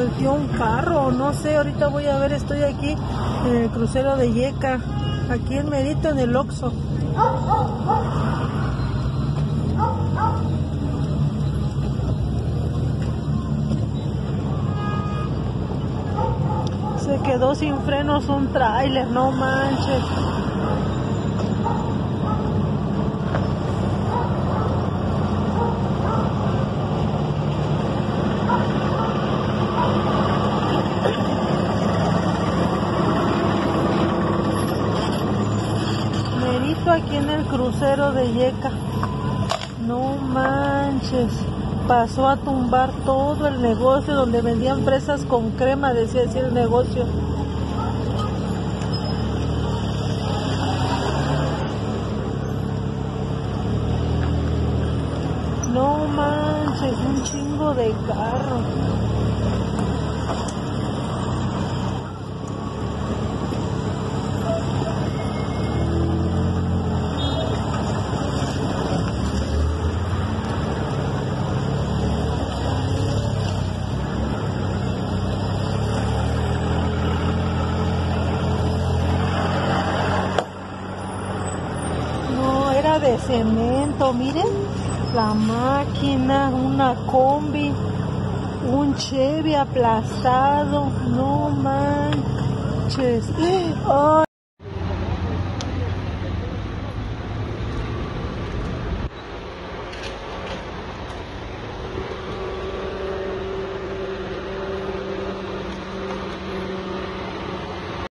volteó un carro, no sé, ahorita voy a ver, estoy aquí en el crucero de Yeca, aquí en Merito, en el Oxxo. Se quedó sin frenos un tráiler, no manches. Merito aquí en el crucero de Yeca. No manches. Pasó a tumbar todo el negocio donde vendían fresas con crema, decía así el negocio. No manches, un chingo de carro. Era de cemento, miren, la máquina, una combi, un Chevy aplastado, no manches. ¡Oh!